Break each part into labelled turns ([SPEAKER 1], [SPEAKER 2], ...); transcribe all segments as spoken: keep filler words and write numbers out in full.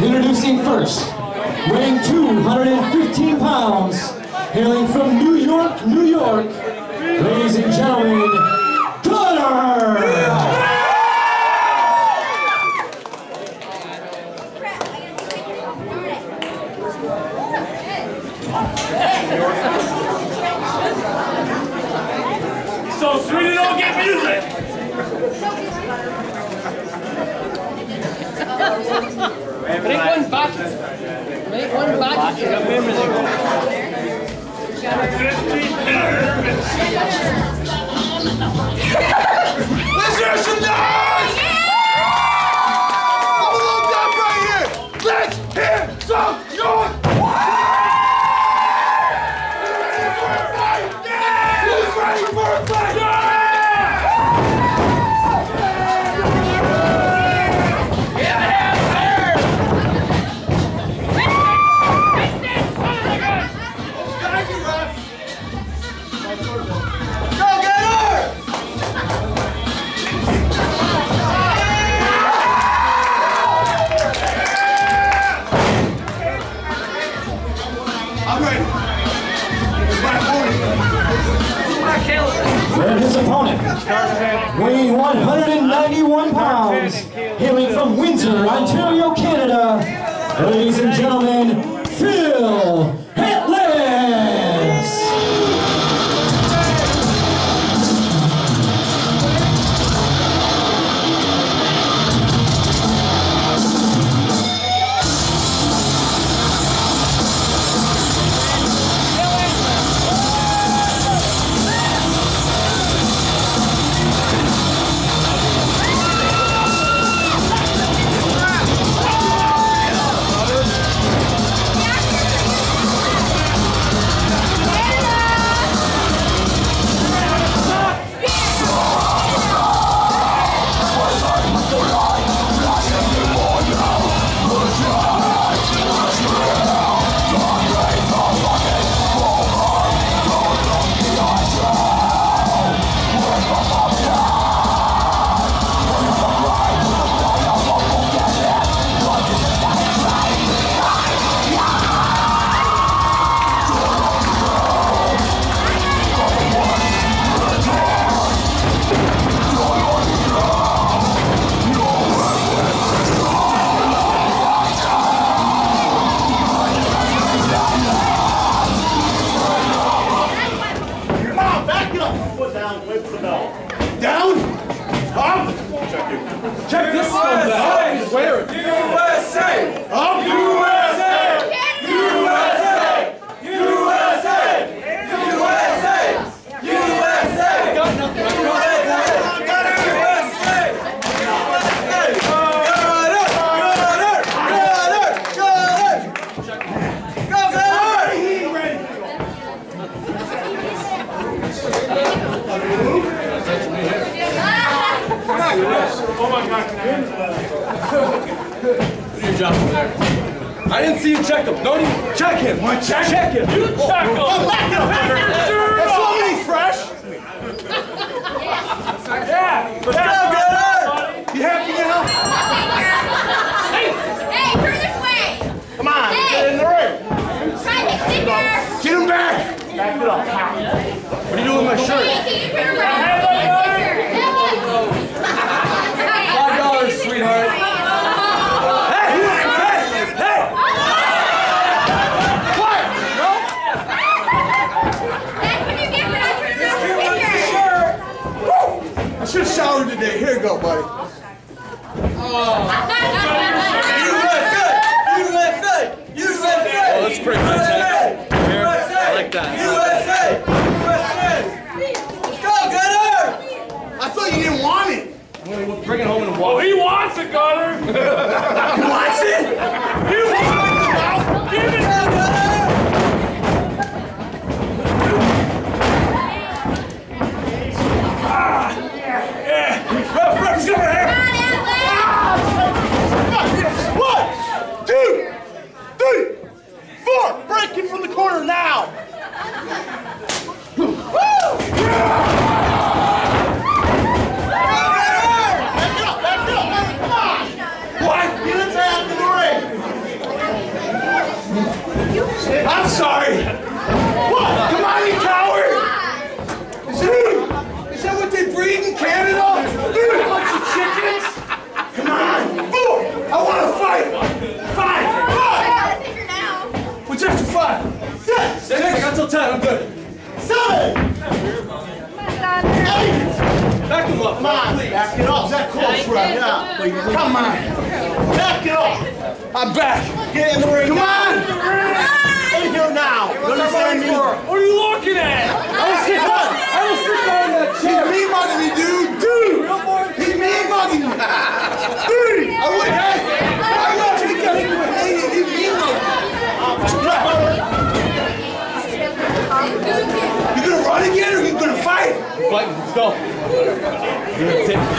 [SPEAKER 1] Introducing first, weighing two hundred fifteen pounds, hailing from New York, New York, ladies and gentlemen, Gunner!
[SPEAKER 2] So sweet you don't get music!
[SPEAKER 3] Make one bucket. Make one bucket.
[SPEAKER 2] Let's hear some noise! I'm a little deaf right here! Let's hear some noise! Who's ready for a fight?
[SPEAKER 1] And his opponent, weighing one hundred ninety-one pounds, hailing from Windsor, Ontario, Canada, ladies and gentlemen, Phil Atlas!
[SPEAKER 2] Check this one out. Where? U S A! Up! U S A! U S A! U S A! U S A! U S A! Got nothing. U S A! Got it! U S A! Got it! Got it! Got it! Go, Gunner! He's ready. Oh my God! What are your jobs over there? I didn't see you check him. Don't even check him. What? Check, check him. You oh, check him. Oh, back him. That's somebody fresh. Yeah. Let's go, Gunner. You happy now?
[SPEAKER 4] Hey, hey, turn this way.
[SPEAKER 2] Come on, hey. Get in the ring.
[SPEAKER 4] Try to stick her.
[SPEAKER 2] Get him back. Back it up. What are you doing with my shirt?
[SPEAKER 4] Hey, can you turn around?
[SPEAKER 2] Five dollars, sweetheart. Hey! Hey! Hey! What? No?
[SPEAKER 4] That's what you get for not turning around your finger.
[SPEAKER 2] I should have showered today. Here you go, buddy. Oh. U S A! U S A! U S A! Oh, that's pretty good, Ted. Here, I like that. U S A! U S A! Let's go, Gunner! I thought you didn't want it. We'll bring it home in a walk.
[SPEAKER 5] Oh, he wants it, Gunner!
[SPEAKER 2] He wants it? He wants it! Give it to Gunner! Ah! Yeah! Rough, rough, silver hair! One, two, three, four! Breaking from the corner now! Woo! Yeah! Back it up, back it up! I'm sorry. What? Come on, you coward! Is that, is that what they breed in Canada? Dude, a bunch of chickens? Come on! Four! I want to fight! Five! Five!
[SPEAKER 4] I got a figure now.
[SPEAKER 2] What's after five? Six! Six! I got till ten, I'm good. Seven! Eight! Back him up, come on, please. Back it up. Is that close, right? Yeah. Come on. Back it up. I'm back. Get in the ring. Come on! In here now. You understand me? What are you looking at? I was sitting on, I was sitting on that chair. He's mean mugging me, dude. Dude! He's mean mugging me. Dude! I would, hey! I would take that from my hand. He's mean mugging me. You gonna run again or you gonna fight? Fight, let's go. You're gonna take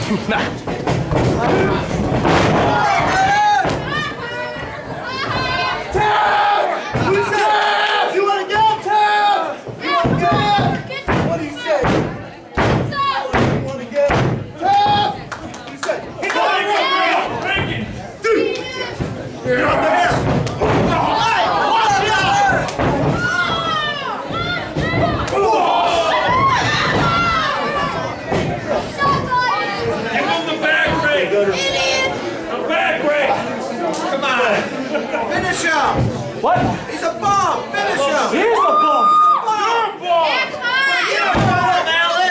[SPEAKER 2] Finish him!
[SPEAKER 1] What?
[SPEAKER 2] He's a bum! Finish him!
[SPEAKER 1] He is a bum!
[SPEAKER 2] You're a bum! You're a bum, Alan!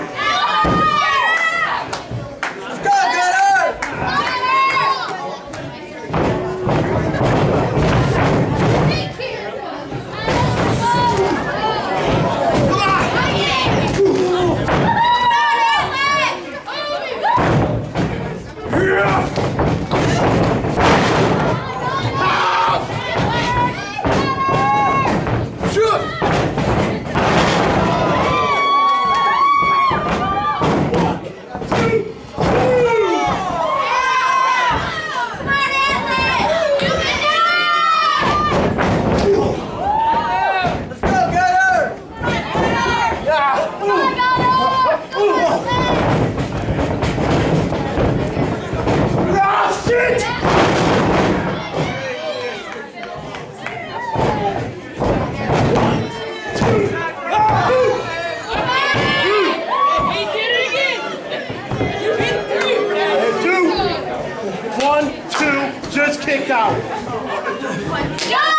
[SPEAKER 2] Let's go, Gunner!
[SPEAKER 5] One, two, just kicked out.
[SPEAKER 4] Go!